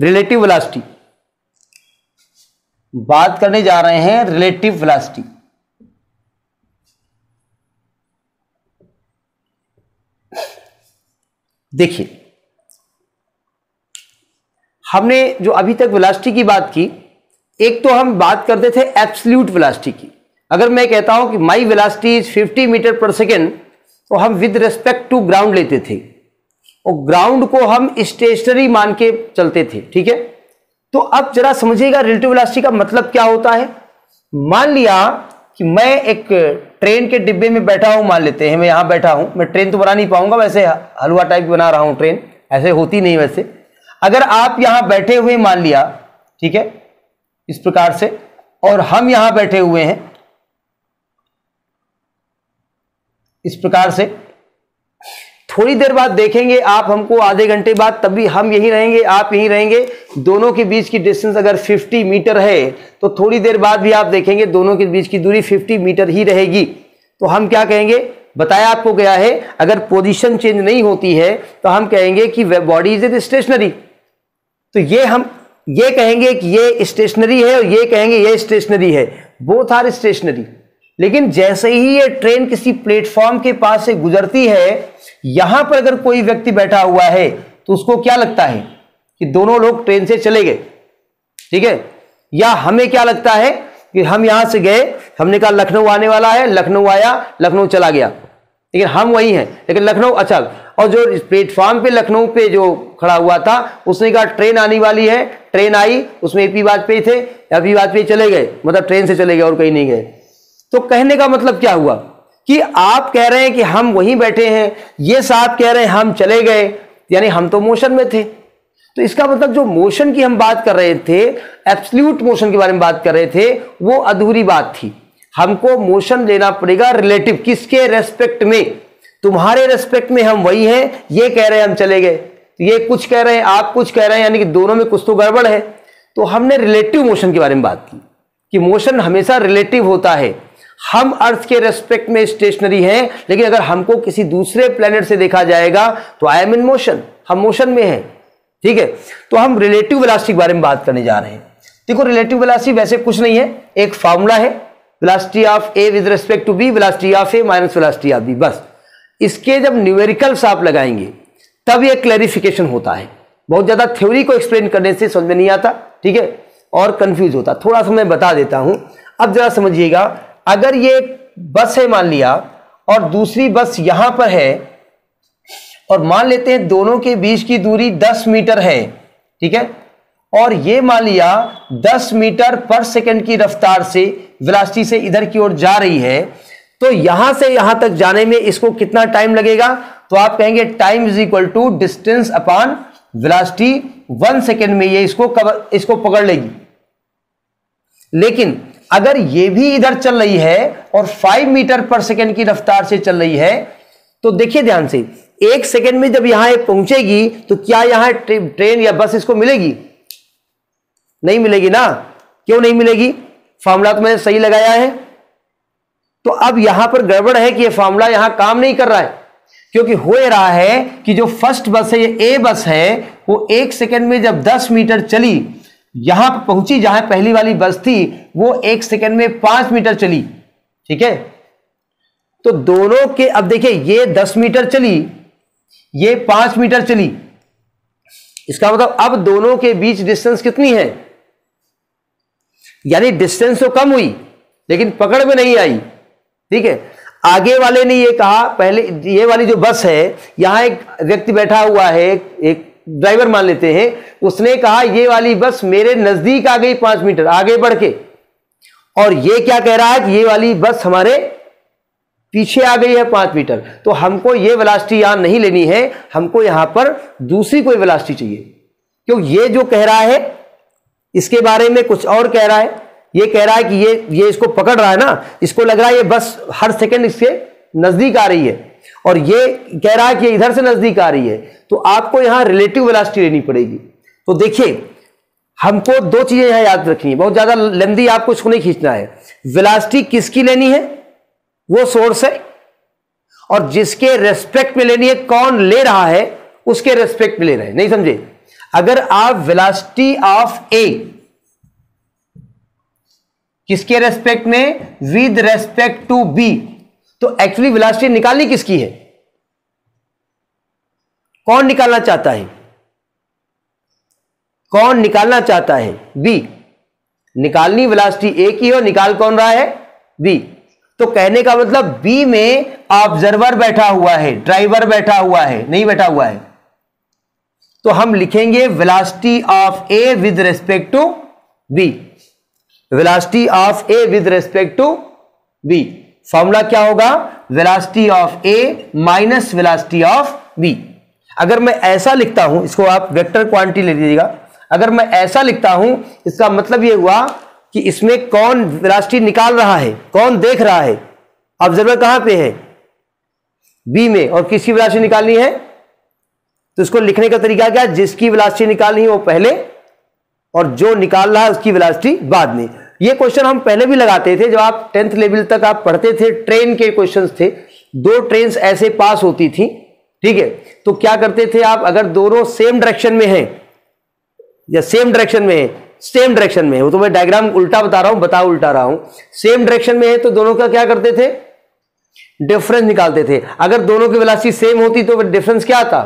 Relative velocity, बात करने जा रहे हैं रिलेटिव वेलोसिटी। देखिए, हमने जो अभी तक वेलोसिटी की बात की, एक तो हम बात करते थे एब्सोल्यूट वेलोसिटी की। अगर मैं कहता हूं कि my velocity is 50 metre per second, तो हम विद रिस्पेक्ट टू ग्राउंड लेते थे और ग्राउंड को हम स्टेशनरी मान के चलते थे, ठीक है। तो अब जरा समझिएगा रिलेटिव वेलोसिटी का मतलब क्या होता है। मान लिया कि मैं एक ट्रेन के डिब्बे में बैठा हूं, मान लेते हैं मैं यहां बैठा हूं, मैं ट्रेन तो बना नहीं पाऊंगा, वैसे हलवा टाइप बना रहा हूं, ट्रेन ऐसे होती नहीं वैसे। अगर आप यहां बैठे हुए मान लिया, ठीक है, इस प्रकार से, और हम यहां बैठे हुए हैं इस प्रकार से, थोड़ी देर बाद देखेंगे आप हमको, आधे घंटे बाद, तभी हम यहीं रहेंगे, आप यहीं रहेंगे, दोनों के बीच की डिस्टेंस अगर 50 मीटर है, तो थोड़ी देर बाद भी आप देखेंगे दोनों के बीच की दूरी 50 मीटर ही रहेगी। तो हम क्या कहेंगे, बताया आपको गया है, अगर पोजीशन चेंज नहीं होती है तो हम कहेंगे कि बॉडी इज स्टेशनरी। तो हम ये कहेंगे कि ये स्टेशनरी है और ये कहेंगे ये स्टेशनरी है, बोथ आर स्टेशनरी। लेकिन जैसे ही ये ट्रेन किसी प्लेटफॉर्म के पास से गुजरती है, यहां पर अगर कोई व्यक्ति बैठा हुआ है तो उसको क्या लगता है कि दोनों लोग ट्रेन से चले गए, ठीक है। या हमें क्या लगता है कि हम यहां से गए, हमने कहा लखनऊ आने वाला है, लखनऊ आया, लखनऊ चला गया, लेकिन हम वही हैं, लेकिन लखनऊ, अच्छा, और जो प्लेटफॉर्म पे लखनऊ पे जो खड़ा हुआ था उसने कहा ट्रेन आने वाली है, ट्रेन आई, उसमें एपी वाजपेयी थे, एपी वाजपेयी चले गए, मतलब ट्रेन से चले गए और कहीं नहीं गए। तो कहने का मतलब क्या हुआ कि आप कह रहे हैं कि हम वहीं बैठे हैं, ये साहब कह रहे हैं हम चले गए, यानी हम तो मोशन में थे। तो इसका मतलब जो मोशन की हम बात कर रहे थे, एब्सोल्यूट मोशन के बारे में बात कर रहे थे, वो अधूरी बात थी। हमको मोशन लेना पड़ेगा रिलेटिव, किसके रेस्पेक्ट में, तुम्हारे रेस्पेक्ट में हम वही हैं, ये कह रहे हैं हम चले गए, ये कुछ कह रहे हैं, आप कुछ कह रहे हैं, यानी कि दोनों में कुछ तो गड़बड़ है। तो हमने रिलेटिव मोशन के बारे में बात की कि मोशन हमेशा रिलेटिव होता है। हम अर्थ के रेस्पेक्ट में स्टेशनरी हैं, लेकिन अगर हमको किसी दूसरे प्लेनेट से देखा जाएगा तो आई एम इन मोशन, हम मोशन में हैं, ठीक है। तो हम रिलेटिव वेलोसिटी के बारे में बात करने जा रहे हैं। देखो, रिलेटिव वेलोसिटी वैसे कुछ नहीं है, एक फॉर्मूला है, velocity of A with respect to B, velocity of A minus velocity of B, बस। इसके जब न्यूमेरिकल्स आप लगाएंगे तब ये क्लैरिफिकेशन होता है। बहुत ज्यादा थ्योरी को एक्सप्लेन करने से समझ में नहीं आता, ठीक है, और कंफ्यूज होता। थोड़ा सा मैं बता देता हूं, अब जरा समझिएगा। अगर ये बस है मान लिया और दूसरी बस यहां पर है, और मान लेते हैं दोनों के बीच की दूरी 10 मीटर है, ठीक है, और ये मान लिया 10 मीटर पर सेकंड की रफ्तार से वेलोसिटी से इधर की ओर जा रही है, तो यहां से यहां तक जाने में इसको कितना टाइम लगेगा, तो आप कहेंगे time is equal to distance upon velocity. 1 second में ये इसको पकड़ लेगी। लेकिन अगर ये भी इधर चल रही है और 5 मीटर पर सेकेंड की रफ्तार से चल रही है, तो देखिए ध्यान से, 1 सेकेंड में जब यहां पहुंचेगी तो क्या यहां ट्रेन या बस इसको मिलेगी? नहीं मिलेगी ना। क्यों नहीं मिलेगी? फॉर्मूला तो मैंने सही लगाया है। तो अब यहां पर गड़बड़ है कि ये फॉर्मूला यहां काम नहीं कर रहा है, क्योंकि हो रहा है कि जो फर्स्ट बस है, ये ए बस है, वो 1 सेकेंड में जब 10 मीटर चली, यहां पहुंची जहां पहली वाली बस थी, वो 1 सेकेंड में 5 मीटर चली, ठीक है। तो दोनों के, अब देखिए, ये 10 मीटर चली, ये 5 मीटर चली, इसका मतलब अब दोनों के बीच डिस्टेंस कितनी है? यानी डिस्टेंस तो कम हुई लेकिन पकड़ में नहीं आई, ठीक है। आगे वाले ने ये कहा, पहले ये वाली जो बस है, यहां एक व्यक्ति बैठा हुआ है, एक ड्राइवर मान लेते हैं, उसने कहा ये वाली बस मेरे नजदीक आ गई 5 मीटर आगे बढ़ के, और ये क्या कह रहा है कि ये वाली बस हमारे पीछे आ गई है 5 मीटर। तो हमको ये वेलोसिटी यहां नहीं लेनी है, हमको यहां पर दूसरी कोई वेलोसिटी चाहिए, क्योंकि ये जो कह रहा है इसके बारे में कुछ और कह रहा है। ये कह रहा है कि ये इसको पकड़ रहा है ना, इसको लग रहा है ये बस हर सेकंड इसके नजदीक आ रही है, और ये कह रहा है कि इधर से नजदीक आ रही है। तो आपको यहां रिलेटिव वेलोसिटी लेनी पड़ेगी। तो देखिए, हमको 2 चीजें यहां याद रखनी है, बहुत ज्यादा लेंदी आपको इसको नहीं खींचना है। वेलोसिटी किसकी लेनी है? वो सोर्स है, और जिसके रेस्पेक्ट में लेनी है, कौन ले रहा है उसके रेस्पेक्ट में ले रहे हैं, नहीं समझे? अगर आप वेलोसिटी ऑफ ए किसके रेस्पेक्ट में, विद रेस्पेक्ट टू बी, तो एक्चुअली वेलोसिटी निकालनी किसकी है, कौन निकालना चाहता है, कौन निकालना चाहता है, बी। निकालनी वेलोसिटी ए की हो, निकाल कौन रहा है, बी। तो कहने का मतलब बी में ऑब्जर्वर बैठा हुआ है, ड्राइवर बैठा हुआ है, नहीं बैठा हुआ है, तो हम लिखेंगे velocity of A with respect to B, velocity of A with respect to B. Formula क्या होगा, velocity of A minus velocity of B. अगर मैं ऐसा लिखता हूं, इसको आप वेक्टर क्वांटिटी ले लीजिएगा, अगर मैं ऐसा लिखता हूं इसका मतलब यह हुआ कि इसमें कौन वेलोसिटी निकाल रहा है, कौन देख रहा है, ऑब्जर्वर कहां पे है, बी में, और किसकी वेलोसिटी निकालनी है, तो इसको लिखने का तरीका क्या, जिसकी वेलोसिटी निकालनी है वो पहले और जो निकाल रहा है उसकी वेलोसिटी बाद में। ये क्वेश्चन हम पहले भी लगाते थे, जब आप 10th लेवल तक आप पढ़ते थे, ट्रेन के क्वेश्चंस थे, दो ट्रेन्स ऐसे पास होती थी, ठीक है, तो क्या करते थे आप, अगर दोनों सेम डायरेक्शन में हैं या सेम डायरेक्शन में है, सेम डायरेक्शन में है, वो तो मैं डायग्राम उल्टा बता रहा हूं, बता उल्टा रहा हूं, सेम डायरेक्शन में है तो दोनों का क्या करते थे, डिफरेंस निकालते थे। अगर दोनों की वेलोसिटी सेम होती तो डिफरेंस क्या आता,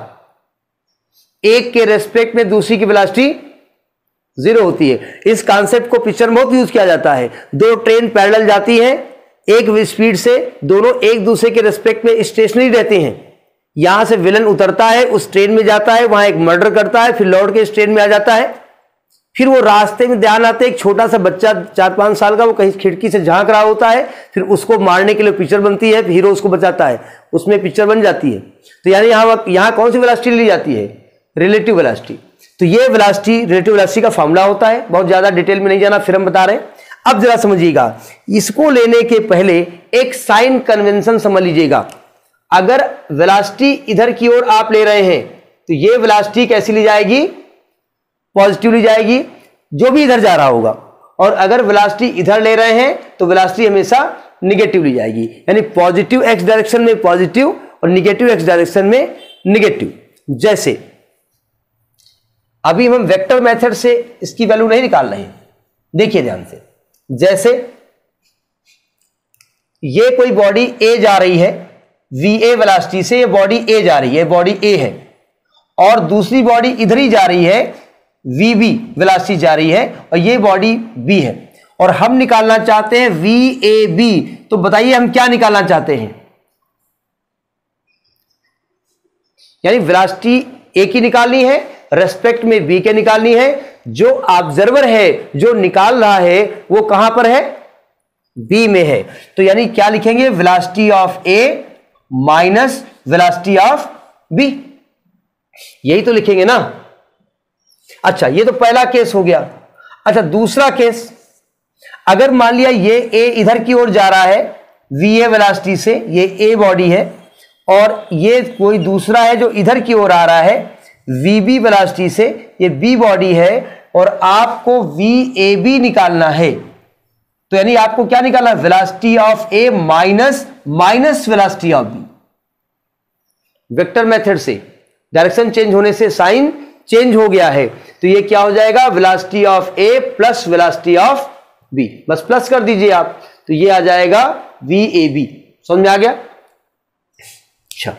एक के रेस्पेक्ट में दूसरी की वेलोसिटी जीरो होती है। इस कॉन्सेप्ट को पिक्चर में बहुत यूज किया जाता है, दो ट्रेन पैरेलल जाती है एक स्पीड से, दोनों एक दूसरे के रेस्पेक्ट में स्टेशनरी रहते हैं, यहां से विलन उतरता है, उस ट्रेन में जाता है, वहां एक मर्डर करता है, फिर लौट के इस ट्रेन में आ जाता है, फिर वो रास्ते में ध्यान आते एक छोटा सा बच्चा 4-5 साल का, वो कहीं खिड़की से झांक रहा होता है, फिर उसको मारने के लिए पिक्चर बनती है, हीरो उसको बचाता है, उसमें पिक्चर बन जाती है। तो यानी यहां कौन सी वेलोसिटी ली जाती है, रिलेटिव वेलोसिटी। तो ये वेलोसिटी, रिलेटिव वेलोसिटी का फॉर्मूला होता है, बहुत ज्यादा डिटेल में नहीं जाना, फिर हम बता रहे हैं। अब जरा समझिएगा, इसको लेने के पहले एक साइन कन्वेंशन समझ लीजिएगा। अगर वेलोसिटी इधर की ओर आप ले रहे हैं तो ये वेलोसिटी कैसी ली जाएगी, पॉजिटिव ली जाएगी, जो भी इधर जा रहा होगा, और अगर वेलोसिटी इधर ले रहे हैं तो वेलोसिटी हमेशा निगेटिव ली जाएगी, यानी पॉजिटिव एक्स डायरेक्शन में पॉजिटिव और निगेटिव एक्स डायरेक्शन में निगेटिव। जैसे अभी हम वेक्टर मेथड से इसकी वैल्यू नहीं निकाल रहे हैं, देखिए ध्यान से, जैसे ये कोई बॉडी ए जा रही है, VA वेलोसिटी से ये बॉडी ए जा रही है, बॉडी ए है, और दूसरी बॉडी इधर ही जा रही है, VB वेलोसिटी जा रही है, और ये बॉडी B है, और हम निकालना चाहते हैं VAB। तो बताइए हम क्या निकालना चाहते हैं, यानी वेलोसिटी ए की निकालनी है, रेस्पेक्ट में B के निकालनी है, जो ऑब्जर्वर है जो निकाल रहा है वो कहां पर है, B में है। तो यानी क्या लिखेंगे, velocity of A minus velocity of B, यही तो लिखेंगे ना। अच्छा, ये तो पहला केस हो गया। अच्छा, दूसरा केस, अगर मान लिया ये A इधर की ओर जा रहा है VA वेलोसिटी से, ये A बॉडी है, और ये कोई दूसरा है जो इधर की ओर आ रहा है VB वेलोसिटी से, ये B बॉडी है, और आपको VAB निकालना है। तो यानी आपको क्या निकालना है, velocity of A minus velocity of B। Vector method से डायरेक्शन चेंज होने से साइन चेंज हो गया है, तो ये क्या हो जाएगा, velocity of A plus velocity of B, बस प्लस कर दीजिए आप, तो ये आ जाएगा VAB। समझ में आ गया। अच्छा,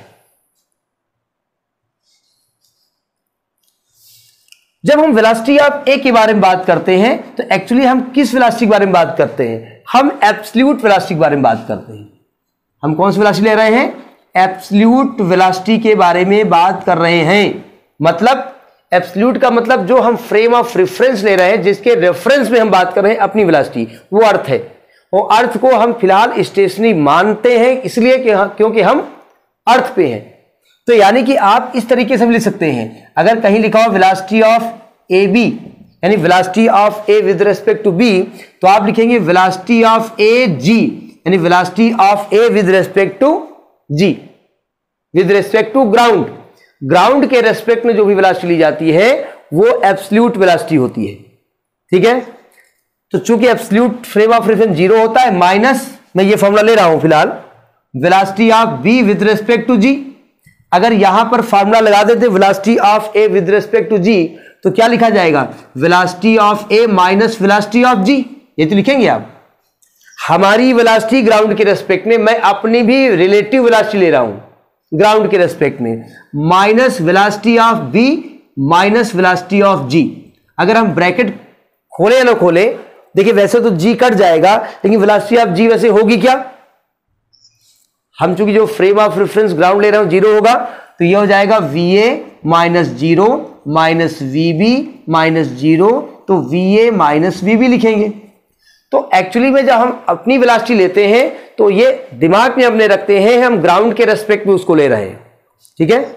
जब हम वेलोसिटी ऑफ A के बारे में बात करते हैं तो एक्चुअली हम किस वेलोसिटी के बारे में बात करते हैं, हम एब्सोल्यूट वेलोसिटी के बारे में बात करते हैं। हम कौन सी वेलोसिटी ले रहे हैं, एब्सोल्यूट वेलोसिटी के बारे में बात कर रहे हैं। मतलब एब्सोल्यूट का मतलब जो हम फ्रेम ऑफ रेफरेंस ले रहे हैं, जिसके रेफरेंस में हम बात कर रहे हैं अपनी वेलोसिटी, वो अर्थ है। वो अर्थ को हम फिलहाल स्टेशनरी मानते हैं, इसलिए क्योंकि हम अर्थ पे हैं। तो यानी कि आप इस तरीके से भी लिख सकते हैं, अगर कहीं लिखा हो वेलोसिटी ऑफ AB, यानी velocity of A with respect to B, तो आप लिखेंगे वेलोसिटी ऑफ AG, यानी velocity of A with respect to G, with respect to ground. Ground के रेस्पेक्ट में जो भी वेलोसिटी ली जाती है वो एब्सोल्यूट वेलोसिटी होती है, ठीक है। तो चूंकि एब्सोल्यूट फ्रेम ऑफ रेफरेंस 0 होता है, माइनस मैं ये फॉर्मूला ले रहा हूं फिलहाल, velocity of B with respect to G। अगर यहां पर फॉर्मूला लगा देते velocity of A with respect to G, तो क्या लिखा जाएगा, velocity of A minus velocity of G, ये तो लिखेंगे आप। हमारी वेलोसिटी ग्राउंड के रेस्पेक्ट में, मैं अपनी भी रिलेटिव वेलोसिटी ले रहा हूं ग्राउंड के रेस्पेक्ट में, minus velocity of B minus velocity of G. अगर हम ब्रैकेट खोले या ना खोले, देखिए वैसे तो जी कट जाएगा, लेकिन वेलोसिटी ऑफ जी वैसे होगी क्या, हम चूंकि जो फ्रेम ऑफ रेफरेंस ग्राउंड ले रहे हो जीरो होगा, तो ये हो जाएगा VA minus zero minus VB minus zero, तो वीए माइनस वीबी लिखेंगे। तो एक्चुअली में जब हम अपनी वेलोसिटी लेते हैं तो ये दिमाग में अपने रखते हैं हम ग्राउंड के रेस्पेक्ट में उसको ले रहे हैं, ठीक है।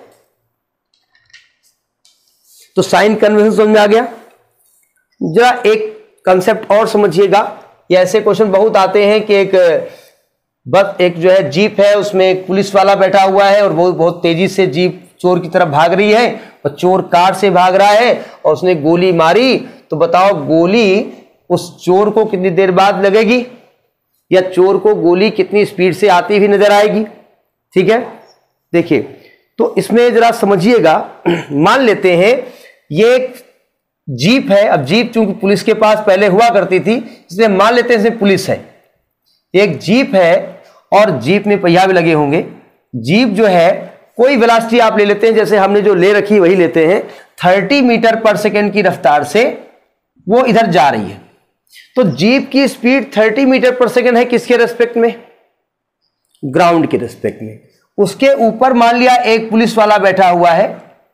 तो साइन कन्वेंशन समझ में आ गया। जरा एक कंसेप्ट और समझिएगा, ये ऐसे क्वेश्चन बहुत आते हैं कि एक जो है जीप है, उसमें एक पुलिस वाला बैठा हुआ है और बहुत तेजी से जीप चोर की तरफ भाग रही है, और चोर कार से भाग रहा है और उसने गोली मारी, तो बताओ गोली उस चोर को कितनी देर बाद लगेगी, या चोर को गोली कितनी स्पीड से आती हुई नजर आएगी, ठीक है। देखिए तो इसमें जरा समझिएगा, मान लेते हैं ये एक जीप है। अब जीप चूंकि पुलिस के पास पहले हुआ करती थी, इसलिए मान लेते हैं इसमें पुलिस है। एक जीप है और जीप में पहिया भी लगे होंगे। जीप जो है कोई वेलोसिटी आप ले लेते हैं, जैसे हमने जो ले रखी वही लेते हैं, 30 मीटर पर सेकेंड की रफ्तार से वो इधर जा रही है। तो जीप की स्पीड 30 मीटर पर सेकेंड है, किसके रेस्पेक्ट में, ग्राउंड के रेस्पेक्ट में। उसके ऊपर मान लिया एक पुलिस वाला बैठा हुआ है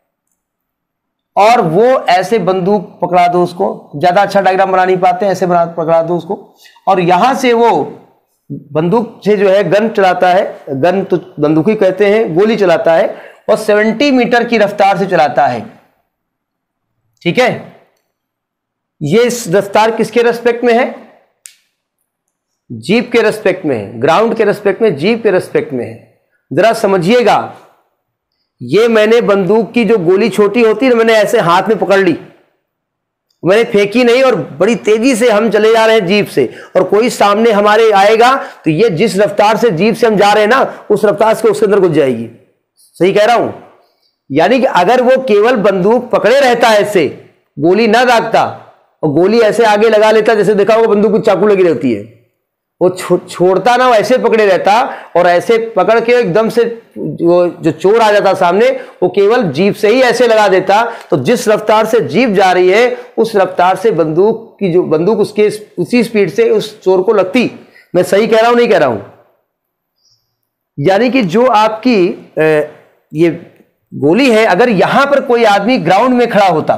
और वो ऐसे बंदूक पकड़ा दो उसको, ज्यादा अच्छा डायग्राम बना नहीं पाते, ऐसे पकड़ा दो उसको, और यहां से वो बंदूक से जो है गन चलाता है, गन तो बंदूक ही कहते हैं, गोली चलाता है और 70 मीटर की रफ्तार से चलाता है, ठीक है। ये रफ्तार किसके रेस्पेक्ट में है, जीप के रेस्पेक्ट में है, ग्राउंड के रेस्पेक्ट में, जीप के रेस्पेक्ट में है। जरा समझिएगा, ये मैंने बंदूक की जो गोली छोटी होती है ना, मैंने ऐसे हाथ में पकड़ ली, मैंने फेंकी नहीं, और बड़ी तेजी से हम चले जा रहे हैं जीप से, और कोई सामने हमारे आएगा तो ये जिस रफ्तार से जीप से हम जा रहे हैं ना, उस रफ्तार से उसके अंदर घुस जाएगी। सही कह रहा हूं, यानी कि अगर वो केवल बंदूक पकड़े रहता है, ऐसे गोली ना दागता और गोली ऐसे आगे लगा लेता, जैसे देखा होगा बंदूक को चाकू लगी रहती है, वो छोड़ता ना, वो ऐसे पकड़े रहता और ऐसे पकड़ के एकदम से जो चोर आ जाता सामने, वो केवल जीप से ही ऐसे लगा देता, तो जिस रफ्तार से जीप जा रही है उस रफ्तार से बंदूक उसके उसी स्पीड से उस चोर को लगती। मैं सही कह रहा हूं नहीं कह रहा हूं, यानी कि जो आपकी ये गोली है, अगर यहां पर कोई आदमी ग्राउंड में खड़ा होता,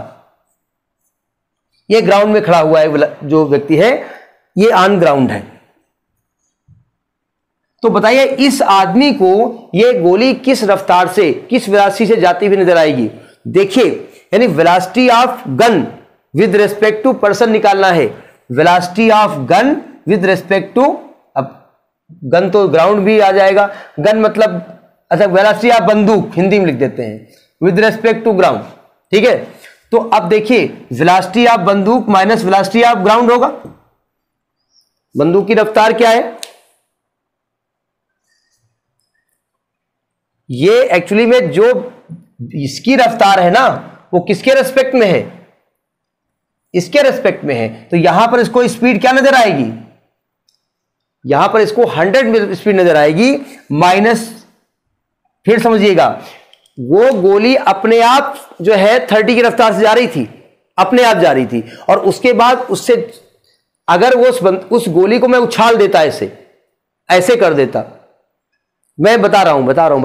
ये ग्राउंड में खड़ा हुआ है जो व्यक्ति है, ये ऑन ग्राउंड है, तो बताइए इस आदमी को ये गोली किस रफ्तार से, किस वेलोसिटी से जाती हुई नजर आएगी। देखिए, यानी velocity of gun with respect to person निकालना है, velocity of gun with respect to, अब गन तो ग्राउंड भी आ जाएगा, गन मतलब अच्छा वेलोसिटी ऑफ बंदूक हिंदी में लिख देते हैं, विद रेस्पेक्ट टू ग्राउंड, ठीक है। तो अब देखिए वेलोसिटी ऑफ बंदूक माइनस वेलोसिटी ऑफ ग्राउंड होगा। बंदूक की रफ्तार क्या है, ये एक्चुअली में जो इसकी रफ्तार है ना, वो किसके रेस्पेक्ट में है, इसके रेस्पेक्ट में है, तो यहां पर इसको स्पीड क्या नजर आएगी, यहां पर इसको 100 स्पीड नजर आएगी, माइनस, फिर समझिएगा, वो गोली अपने आप जो है 30 की रफ्तार से जा रही थी, अपने आप जा रही थी, और उसके बाद उससे अगर वो उस गोली को मैं उछाल देता, ऐसे कर देता, मैं बता रहा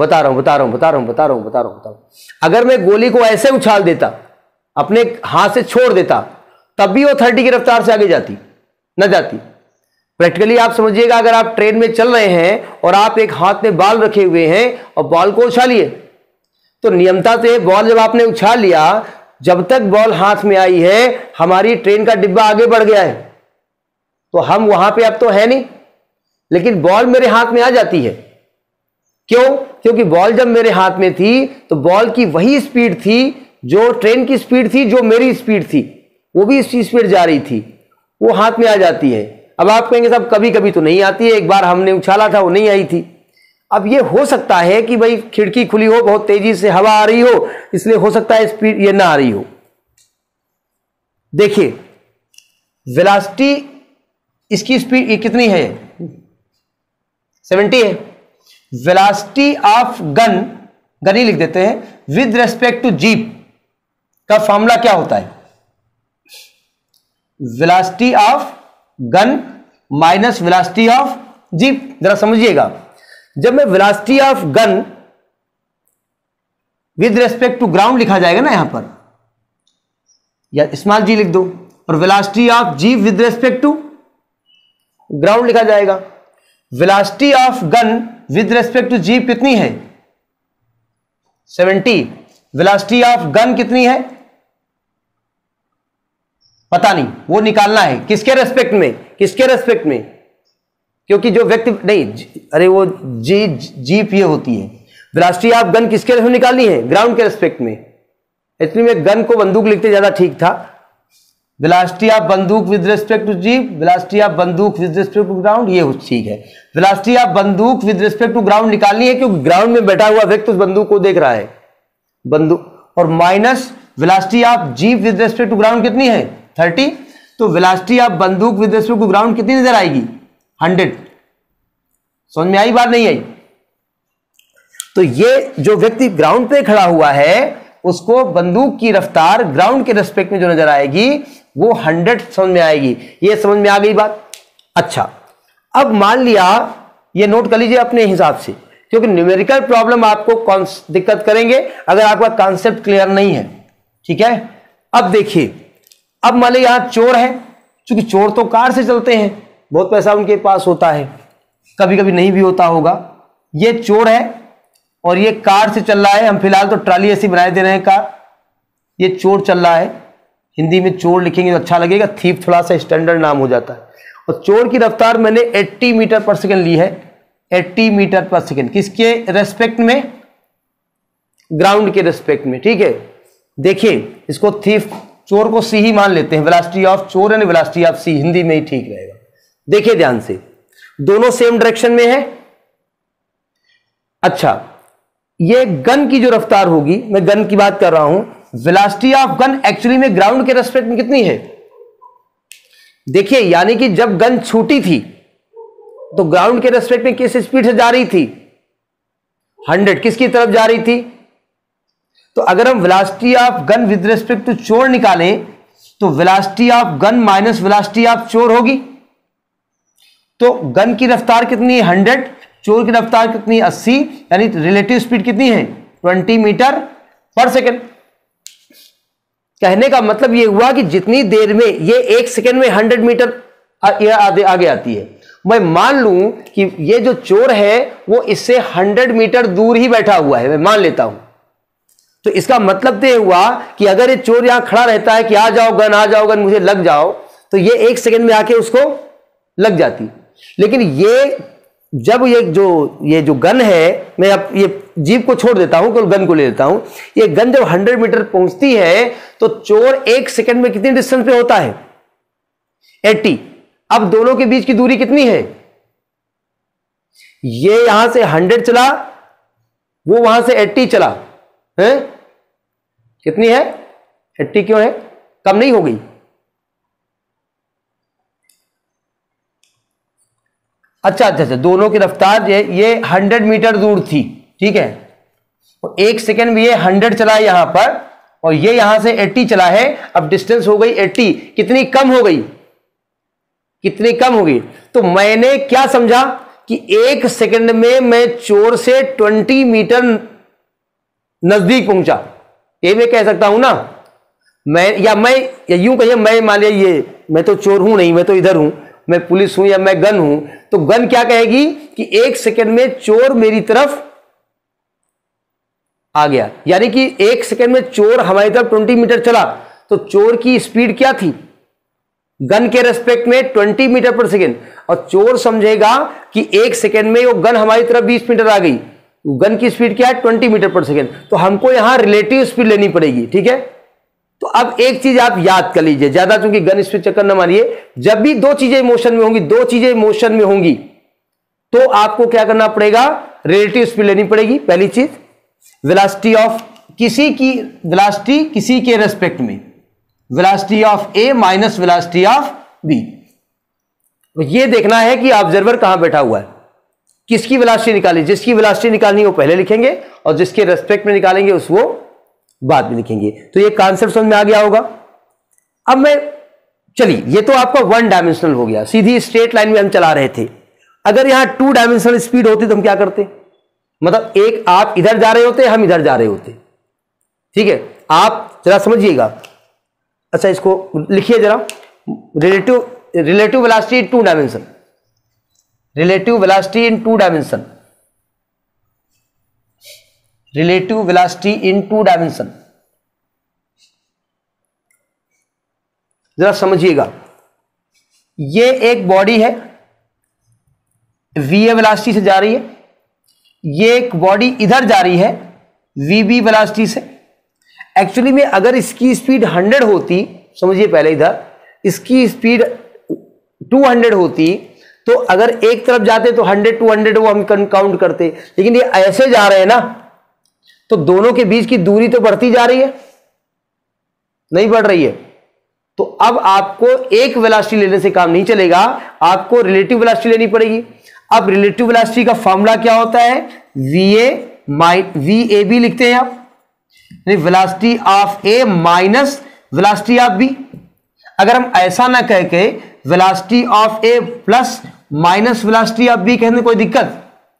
हूं, अगर मैं गोली को ऐसे उछाल देता, अपने हाथ से छोड़ देता, तब भी वो 30 की रफ्तार से आगे जाती न जाती। प्रैक्टिकली आप समझिएगा, अगर आप ट्रेन में चल रहे हैं और आप एक हाथ में बॉल रखे हुए हैं और बॉल को उछालिए, तो नियमता से बॉल जब आपने उछाल लिया, जब तक बॉल हाथ में आई है, हमारी ट्रेन का डिब्बा आगे बढ़ गया है, तो हम वहां पे अब तो है नहीं, लेकिन बॉल मेरे हाथ में आ जाती है। क्यों? क्योंकि बॉल जब मेरे हाथ में थी तो बॉल की वही स्पीड थी जो ट्रेन की स्पीड थी, जो मेरी स्पीड थी, वो भी इसी स्पीड जा रही थी, वो हाथ में आ जाती है। अब आप कहेंगे साहब कभी कभी तो नहीं आती है, एक बार हमने उछाला था वो नहीं आई थी। अब ये हो सकता है कि भाई खिड़की खुली हो, बहुत तेजी से हवा आ रही हो, इसलिए हो सकता है स्पीड ये ना आ रही हो, देखिए वेलोसिटी, इसकी स्पीड कितनी है, 70 है। वेलोसिटी ऑफ गन, गन ही लिख देते हैं, विद रेस्पेक्ट टू जीप का फॉर्मूला क्या होता है? Velocity of gun minus velocity of jeep. जरा समझिएगा, जब मैं velocity of gun with respect to ground लिखा जाएगा ना यहां पर, या स्मॉल जी लिख दो, और velocity of jeep with respect to ground लिखा जाएगा। Velocity of gun with respect to jeep कितनी है? 70। वेलोसिटी ऑफ गन कितनी है? पता नहीं, वो निकालना है किसके रेस्पेक्ट में, किसके रेस्पेक्ट में, क्योंकि जो व्यक्ति नहीं, अरे वो जीप ये होती है। वेलोसिटी ऑफ गन किसके रेस्पेक्ट में निकालनी है? ग्राउंड के रेस्पेक्ट में। इसलिए मैं गन को बंदूक लिखते ज्यादा ठीक था। वेलोसिटी ऑफ बंदूक with respect to jeep, velocity of बंदूक विद रिस्पेक्ट टू ग्राउंड, ये ठीक है। वेलोसिटी ऑफ बंदूक विद रिस्पेक्ट टू ग्राउंड निकालनी है, क्योंकि ग्राउंड में बैठा हुआ व्यक्ति उस बंदूक को देख रहा है, बंदूक, और minus velocity of jeep with respect to ground कितनी है? 30। तो वेलोसिटी ऑफ बंदूक विद रिस्पेक्ट टू ग्राउंड कितनी नजर आएगी? 100। समझ में आई बात, नहीं आई? तो ये जो व्यक्ति ग्राउंड पे खड़ा हुआ है उसको बंदूक की रफ्तार ग्राउंड के रेस्पेक्ट में जो नजर आएगी वो 100 समझ में आएगी। ये समझ में आ गई बात? अच्छा, अब मान लिया, ये नोट कर लीजिए अपने हिसाब से, क्योंकि न्यूमेरिकल प्रॉब्लम आपको दिक्कत करेंगे अगर आपका कॉन्सेप्ट क्लियर नहीं है, ठीक है। अब देखिए, अब मान लीजिए यहां चोर है, क्योंकि चोर तो कार से चलते हैं, बहुत पैसा उनके पास होता है, कभी कभी नहीं भी होता होगा। ये चोर है और ये कार से चल रहा है, हम फिलहाल तो ट्रॉली ऐसी बनाए दे रहे हैं कार, ये चोर चल रहा है। हिंदी में चोर लिखेंगे तो अच्छा लगेगा, थीफ थोड़ा सा स्टैंडर्ड नाम हो जाता है। और चोर की रफ्तार मैंने 80 मीटर पर सेकंड ली है, 80 मीटर पर सेकंड, किसके रेस्पेक्ट में? ग्राउंड के रेस्पेक्ट में, ठीक है। देखिए इसको थीफ, चोर को सी ही मान लेते हैं, वेलोसिटी ऑफ चोर यानी वेलोसिटी ऑफ सी, हिंदी में ही ठीक रहेगा। देखिए ध्यान से, दोनों सेम डायरेक्शन में है। अच्छा, ये गन की जो रफ्तार होगी, मैं गन की बात कर रहा हूं, वेलोसिटी ऑफ गन एक्चुअली में ग्राउंड के रेस्पेक्ट में कितनी है? देखिए, यानी कि जब गन छूटी थी तो ग्राउंड के रेस्पेक्ट में किस स्पीड से जा रही थी? 100। किसकी तरफ जा रही थी? तो अगर हम velocity of gun with respect to चोर निकालें तो velocity of gun minus velocity of चोर होगी। तो गन की रफ्तार कितनी है? 100। चोर की रफ्तार कितनी है? 80। यानी रिलेटिव स्पीड कितनी है? 20 मीटर पर सेकेंड। कहने का मतलब यह हुआ कि जितनी देर में ये 1 सेकेंड में 100 मीटर आगे आती है, मैं मान लूं कि ये जो चोर है वो इससे 100 मीटर दूर ही बैठा हुआ है, मैं मान लेता हूं। तो इसका मतलब यह हुआ कि अगर ये चोर यहां खड़ा रहता है कि आ जाओ गन, मुझे लग जाओ, तो ये 1 सेकेंड में आके उसको लग जाती। लेकिन ये जब ये जो गन है, मैं अब ये जीप को छोड़ देता हूं, केवल गन को ले लेता हूं। ये गन जब 100 मीटर पहुंचती है तो चोर 1 सेकेंड में कितनी डिस्टेंस पे होता है? 80। अब दोनों के बीच की दूरी कितनी है? ये यहां से 100 चला, वो वहां से 80 चला है, कितनी है? 80 क्यों है? कम नहीं हो गई? अच्छा, दोनों की रफ्तार ये 100 मीटर दूर थी, ठीक है। और 1 सेकेंड में ये 100 चला है यहां पर, और ये यहां से 80 चला है। अब डिस्टेंस हो गई 80, कितनी कम हो गई? कितनी कम हो गई? तो मैंने क्या समझा कि 1 सेकेंड में मैं चोर से 20 मीटर नजदीक पहुंचा, ये मैं कह सकता हूं ना। मैं यूं कहिए, मैं मान लिया ये मैं तो चोर हूं नहीं, मैं तो इधर हूं, मैं पुलिस हूं या मैं गन हूं, तो गन क्या कहेगी कि 1 सेकेंड में चोर मेरी तरफ आ गया। यानी कि 1 सेकेंड में चोर हमारी तरफ 20 मीटर चला, तो चोर की स्पीड क्या थी? गन के रेस्पेक्ट में 20 मीटर पर सेकेंड। और चोर समझेगा कि 1 सेकेंड में वो गन हमारी तरफ 20 मीटर आ गई, गन की स्पीड क्या है? 20 मीटर पर सेकेंड। तो हमको यहां रिलेटिव स्पीड लेनी पड़ेगी, ठीक है। तो अब एक चीज आप याद कर लीजिए, ज्यादा चूंकि गन स्पीड चक्कर न मारिए, जब भी दो चीजें मोशन में होंगी, तो आपको क्या करना पड़ेगा? रिलेटिव स्पीड लेनी पड़ेगी। पहली चीज, वेलोसिटी ऑफ किसी की, वेलोसिटी किसी के रेस्पेक्ट में, velocity of A minus velocity of B. ये देखना है कि ऑब्जर्वर कहां बैठा हुआ है, किसकी वेलोसिटी निकाली। जिसकी वेलोसिटी निकालनी है वो पहले लिखेंगे और जिसके रेस्पेक्ट में निकालेंगे उसको बाद में लिखेंगे। तो ये कॉन्सेप्ट समझ में आ गया होगा। अब मैं चलिए, ये तो आपका वन डायमेंशनल हो गया, सीधी स्ट्रेट लाइन में हम चला रहे थे। अगर यहां टू डायमेंशनल स्पीड होती तो हम क्या करते, मतलब एक आप इधर जा रहे होते, हम इधर जा रहे होते। ठीक है, आप जरा समझिएगा। अच्छा, इसको लिखिए जरा, relative velocity in two dimension, relative velocity in two dimension, relative velocity in two dimension. जरा समझिएगा, ये एक बॉडी है, वी ए वेलोसिटी से जा रही है, ये एक बॉडी इधर जा रही है वी बी वेलोसिटी से। एक्चुअली में अगर इसकी स्पीड 100 होती, समझिए पहले इधर इसकी स्पीड 200 होती, तो अगर एक तरफ जाते तो 100 200 वो हम काउंट करते, लेकिन ये ऐसे जा रहे हैं ना, तो दोनों के बीच की दूरी तो बढ़ती जा रही है, नहीं बढ़ रही है। तो अब आपको एक वेलोसिटी लेने से काम नहीं चलेगा, आपको रिलेटिव वेलोसिटी लेनी पड़ेगी। अब रिलेटिव वेलोसिटी का फॉर्मूला क्या होता है, वी ए बी लिखते हैं आप, velocity of A minus velocity of B. अगर हम ऐसा ना कह के velocity of A plus minus velocity of B कहने कोई दिक्कत,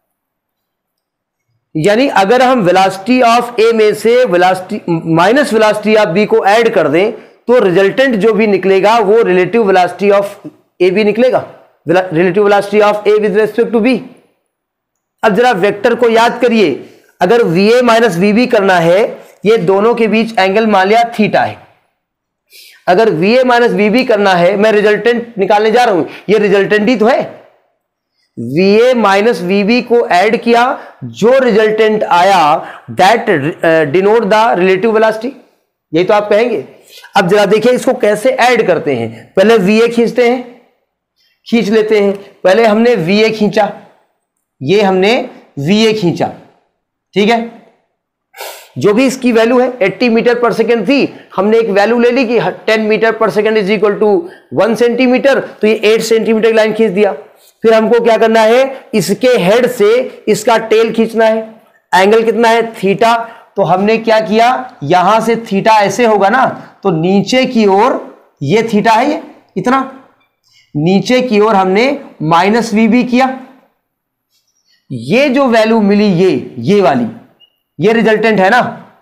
यानी अगर हम वेलोसिटी ऑफ ए में से velocity minus velocity of B को ऐड कर दें तो रिजल्टेंट जो भी निकलेगा वो relative velocity of A B निकलेगा, relative velocity of A with respect to B. अब जरा वेक्टर को याद करिए, अगर V A minus V B करना है, ये दोनों के बीच एंगल मान लिया थीटा है। अगर V A minus V B करना है, मैं रिजल्टेंट निकालने जा रहा हूं, ये रिजल्टेंट ही तो है। V A minus V B को ऐड किया, जो रिजल्टेंट आया that denote the relative velocity, यही तो आप कहेंगे। अब जरा देखिए इसको कैसे ऐड करते हैं। पहले वी ए खींचते हैं, खींच लेते हैं। पहले हमने वी ए खींचा, ये हमने वी ए खींचा, ठीक है। जो भी इसकी वैल्यू है 80 मीटर पर सेकेंड थी, हमने एक वैल्यू ले ली कि 10 metre per second is equal to 1 centimetre, तो ये 8 सेंटीमीटर की लाइन खींच दिया। फिर हमको क्या करना है, इसके हेड से इसका टेल खींचना है। एंगल कितना है, थीटा। तो हमने क्या किया, यहां से थीटा ऐसे होगा ना, तो नीचे की ओर ये थीटा है, ये इतना नीचे की ओर हमने माइनस वी बी किया। ये जो वैल्यू मिली, ये वाली, ये रिजल्टेंट है ना,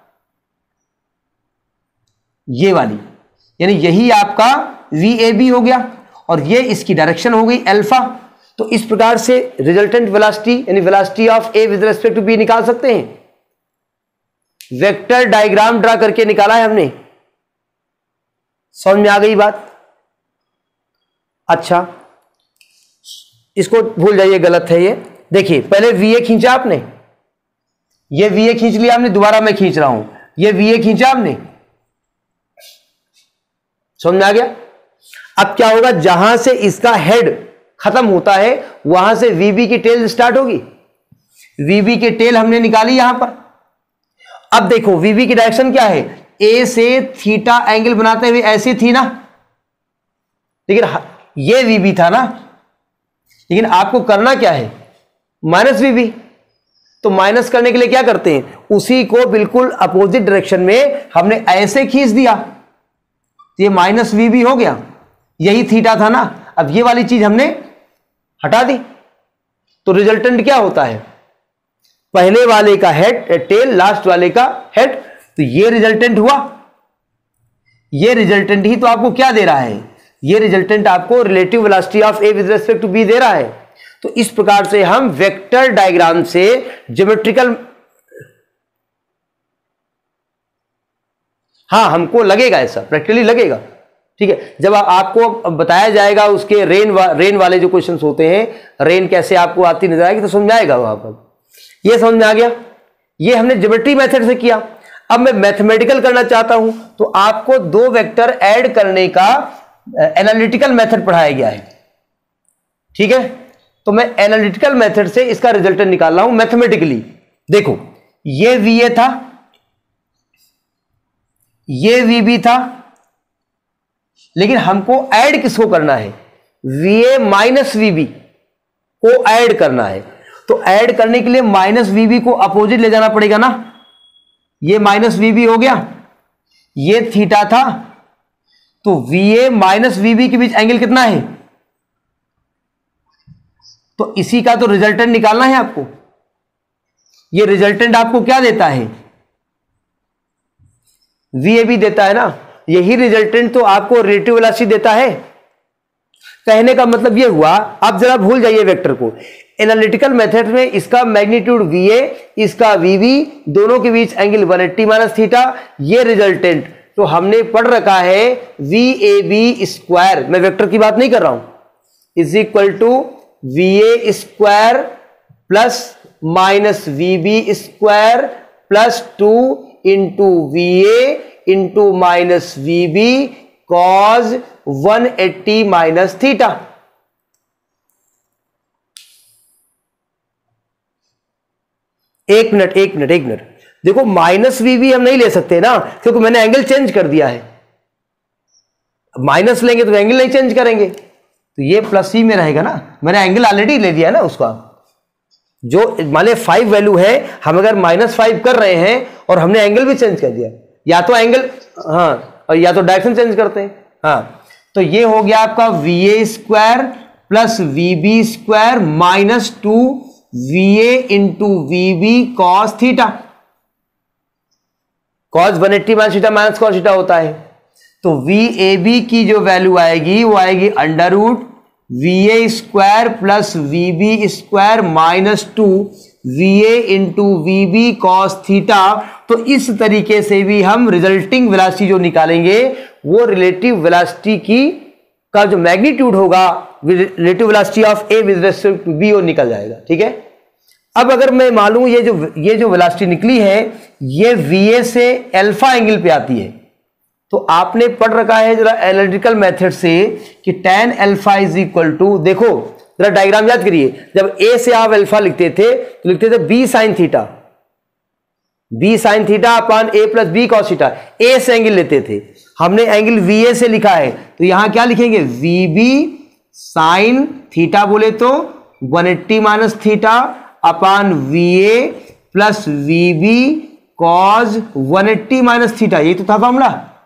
ये वाली, यानी यही आपका वी ए बी हो गया और ये इसकी डायरेक्शन हो गई अल्फा। तो इस प्रकार से रिजल्टेंट वेलोसिटी यानी velocity of A with respect to B निकाल सकते हैं। वेक्टर डायग्राम ड्रा करके निकाला है हमने, समझ में आ गई बात। अच्छा, इसको भूल जाइए, गलत है ये। देखिए पहले वी ए खींचा आपने, ये वी ए खींच लिया आपने, दोबारा मैं खींच रहा हूं, ये वी ए खींचा आपने, समझ में आ गया। अब क्या होगा, जहां से इसका हेड खत्म होता है वहां से वीबी की टेल स्टार्ट होगी। वीबी की टेल हमने निकाली यहां पर। अब देखो वीबी की डायरेक्शन क्या है, ए से थीटा एंगल बनाते हुए ऐसी थी ना, लेकिन ये वीबी था ना, लेकिन आपको करना क्या है, माइनस वीबी। तो माइनस करने के लिए क्या करते हैं, उसी को बिल्कुल अपोजिट डायरेक्शन में हमने ऐसे खींच दिया, तो ये माइनस वीबी हो गया, यही थीटा था ना। अब ये वाली चीज हमने हटा दी, तो रिजल्टेंट क्या होता है, पहले वाले का हेड टेल, लास्ट वाले का हेड। तो ये रिजल्टेंट हुआ, ये रिजल्टेंट ही तो आपको क्या दे रहा है, ये रिजल्टेंट आपको relative velocity of A with respect to B दे रहा है। तो इस प्रकार से हम वेक्टर डायग्राम से ज्योमेट्रिकल, हाँ हमको लगेगा ऐसा, प्रैक्टिकली लगेगा, ठीक है। जब आपको बताया जाएगा उसके रेन वाले जो क्वेश्चंस होते हैं, रेन कैसे आपको आती नजर आएगी तो समझ आएगा वहां पर। ये समझ में आ गया, ये हमने ज्योमेट्री मेथड से किया। अब मैं मैथमेटिकल करना चाहता हूं तो आपको दो वेक्टर ऐड करने का एनालिटिकल मेथड पढ़ाया गया है, ठीक है। तो मैं एनालिटिकल मेथड से इसका रिजल्टेंट निकाल रहा हूं मैथमेटिकली। देखो ये वी ए था, ये वी बी था, लेकिन हमको ऐड किसको करना है, VA माइनस VB को ऐड करना है। तो ऐड करने के लिए माइनस VB को अपोजिट ले जाना पड़ेगा ना। ये माइनस VB हो गया, ये थीटा था, तो VA माइनस VB के बीच एंगल कितना है, तो इसी का तो रिजल्टेंट निकालना है आपको। ये रिजल्टेंट आपको क्या देता है, VAB देता है ना। यही रिजल्टेंट तो आपको रिलेटिव वेलोसिटी देता है। कहने का मतलब ये हुआ, आप जरा भूल जाइए वेक्टर को। एनालिटिकल मेथड में इसका मैग्नीट्यूड VA, इसका VB, दोनों के बीच एंगल 180 माइनस थीटा, ये रिजल्टेंट तो हमने पढ़ रखा है VAB स्क्वायर, मैं वेक्टर की बात नहीं कर रहा हूं, is equal to VA square plus minus VB square plus 2 into VA into minus VB cos 180 minus theta. एक मिनट देखो, माइनस VB हम नहीं ले सकते ना, क्योंकि मैंने एंगल चेंज कर दिया है। माइनस लेंगे तो एंगल नहीं चेंज करेंगे, तो ये प्लस ही में रहेगा ना, मैंने एंगल ऑलरेडी ले लिया है ना उसका। जो मान ली 5 वैल्यू है, हम अगर -5 कर रहे हैं और हमने एंगल भी चेंज कर दिया, या तो एंगल, हाँ, और या तो डायरेक्शन चेंज करते हैं, हाँ। तो ये हो गया आपका VA square plus VB square minus 2 VA into VB cos theta. Cos 180 minus theta minus cos theta होता है। तो VAB की जो वैल्यू आएगी वो आएगी under root VA square plus VB square minus 2 VA into VB cos theta. तो इस तरीके से भी हम रिजल्टिंग वेलोसिटी जो निकालेंगे वो रिलेटिव वेलोसिटी की का जो मैग्नीट्यूड होगा, relative velocity of A with respect to B, वो निकल जाएगा। ठीक है। अब अगर मैं मालूम ये जो वेलोसिटी निकली है ये VA से अल्फा एंगल पे आती है, तो आपने पढ़ रखा है जरा एनालिटिकल मेथड से कि tan alpha is equal to, देखो जरा डायग्राम याद करिए, जब A से आप अल्फा लिखते थे तो लिखते थे B sine theta, B sine theta upon A plus B cos theta. A से एंगल लेते थे, हमने एंगल VA से लिखा है, तो यहां क्या लिखेंगे, VB साइन थीटा बोले तो 180 minus theta upon VA plus VB cos 180 minus theta. ये तो था फॉर्मूला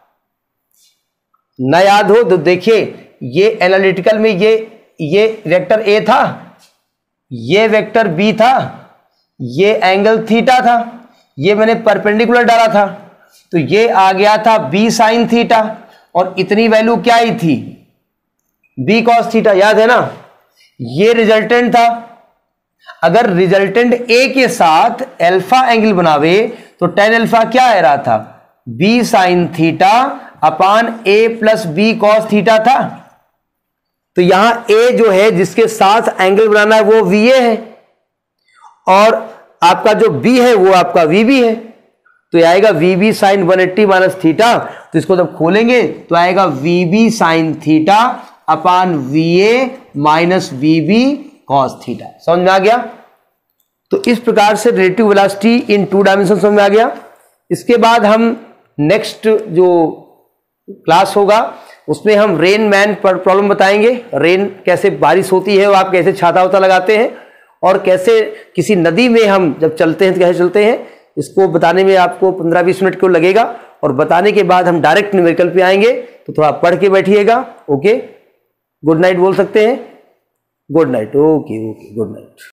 ना, याद हो तो देखिए, ये एनालिटिकल में ये वेक्टर A था, ये वेक्टर B था, ये एंगल थीटा था, ये मैंने परपेंडिकुलर डाला था, तो ये आ गया था B साइन थीटा, और इतनी वैल्यू क्या ही थी, B कॉस थीटा, याद है ना। ये रिजल्टेंट था। अगर रिजल्टेंट A के साथ अल्फा एंगल बनावे तो tan अल्फा क्या आ रहा था, B sine theta upon A plus B cos theta था। तो यहां A जो है जिसके साथ एंगल बनाना है वो VA है, और आपका जो B है वो आपका VB है, तो आएगा VB साइन 180 माइनस थीटा। तो इसको जब खोलेंगे तो आएगा VB sine theta upon VA minus VB cos theta. समझ में आ गया। तो इस प्रकार से रिलेटिव वेलोसिटी इन 2 डायमेंशन समझ में आ गया। इसके बाद हम नेक्स्ट जो क्लास होगा उसमें हम रेन मैन पर प्रॉब्लम बताएंगे। रेन कैसे बारिश होती है, वो आप कैसे छाता वता लगाते हैं, और कैसे किसी नदी में हम जब चलते हैं तो कैसे चलते हैं, इसको बताने में आपको 15-20 मिनट को लगेगा। और बताने के बाद हम डायरेक्ट न्यूमेरिकल पे आएंगे, तो थोड़ा पढ़ के बैठिएगा। ओके, गुड नाइट बोल सकते हैं, good night. Okay, good night.